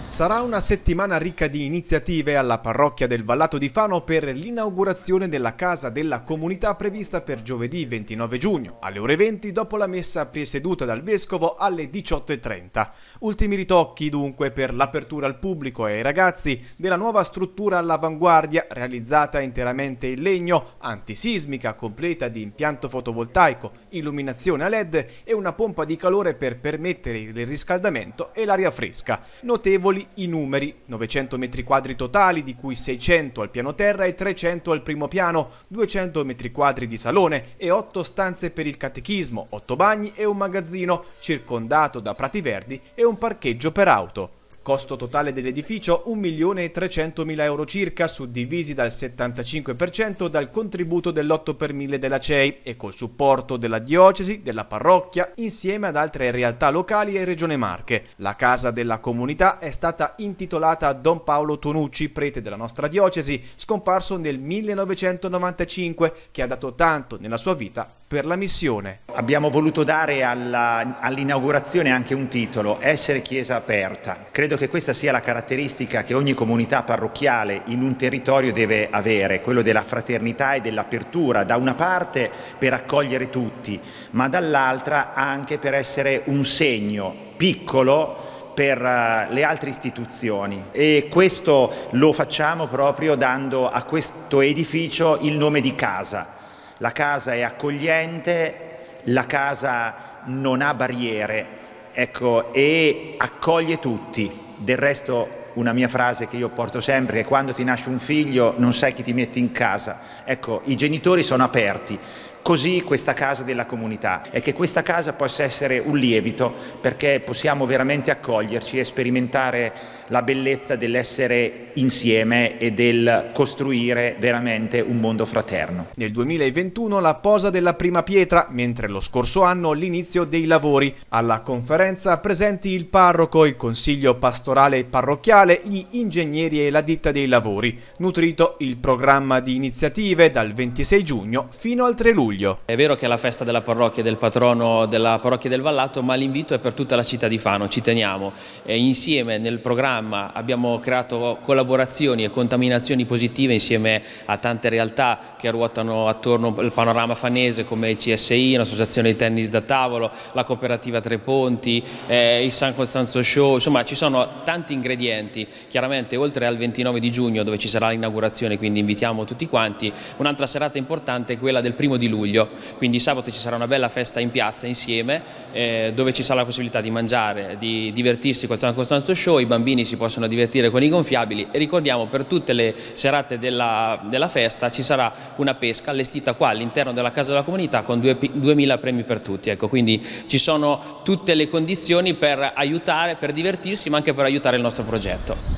Sarà una settimana ricca di iniziative alla parrocchia del Vallato di Fano per l'inaugurazione della Casa della Comunità prevista per giovedì 29 giugno alle ore 20 dopo la messa presieduta dal Vescovo alle 18:30. Ultimi ritocchi dunque per l'apertura al pubblico e ai ragazzi della nuova struttura all'avanguardia realizzata interamente in legno, antisismica, completa di impianto fotovoltaico, illuminazione a LED e una pompa di calore per permettere il riscaldamento e l'aria fresca. Notevoli i numeri: 900 metri quadri totali, di cui 600 al piano terra e 300 al primo piano, 200 metri quadri di salone e 8 stanze per il catechismo, 8 bagni e un magazzino, circondato da prati verdi e un parcheggio per auto. Costo totale dell'edificio 1.300.000 euro circa, suddivisi dal 75% dal contributo dell'8 per 1000 della CEI e col supporto della diocesi, della parrocchia, insieme ad altre realtà locali e Regione Marche. La Casa della Comunità è stata intitolata a Don Paolo Tonucci, prete della nostra diocesi, scomparso nel 1995, che ha dato tanto nella sua vita per la missione. Abbiamo voluto dare all'inaugurazione anche un titolo: essere chiesa aperta. Credo che questa sia la caratteristica che ogni comunità parrocchiale in un territorio deve avere, quello della fraternità e dell'apertura, da una parte per accogliere tutti, ma dall'altra anche per essere un segno piccolo per le altre istituzioni, e questo lo facciamo proprio dando a questo edificio il nome di casa. La casa è accogliente, la casa non ha barriere, ecco, e accoglie tutti. Del resto, una mia frase che io porto sempre è: quando ti nasce un figlio non sai chi ti metti in casa. Ecco, i genitori sono aperti. Così questa Casa della Comunità, e che questa casa possa essere un lievito, perché possiamo veramente accoglierci e sperimentare la bellezza dell'essere insieme e del costruire veramente un mondo fraterno. Nel 2021 la posa della prima pietra, mentre lo scorso anno l'inizio dei lavori. Alla conferenza presenti il parroco, il consiglio pastorale parrocchiale, gli ingegneri e la ditta dei lavori. Nutrito il programma di iniziative dal 26 giugno fino al 3 luglio. È vero che è la festa della parrocchia e del patrono della parrocchia del Vallato, ma l'invito è per tutta la città di Fano, ci teniamo. Insieme nel programma abbiamo creato collaborazioni e contaminazioni positive insieme a tante realtà che ruotano attorno al panorama fanese, come il CSI, l'associazione di tennis da tavolo, la cooperativa Tre Ponti, il San Costanzo Show. Insomma, ci sono tanti ingredienti. Chiaramente, oltre al 29 di giugno, dove ci sarà l'inaugurazione, quindi invitiamo tutti quanti, un'altra serata importante è quella del 1° di luglio. Quindi sabato ci sarà una bella festa in piazza insieme, dove ci sarà la possibilità di mangiare, di divertirsi col San Costanzo Show, i bambini si possono divertire con i gonfiabili, e ricordiamo, per tutte le serate della festa ci sarà una pesca allestita qua all'interno della Casa della Comunità con 2000 premi per tutti. Ecco, quindi ci sono tutte le condizioni per aiutare, per divertirsi, ma anche per aiutare il nostro progetto.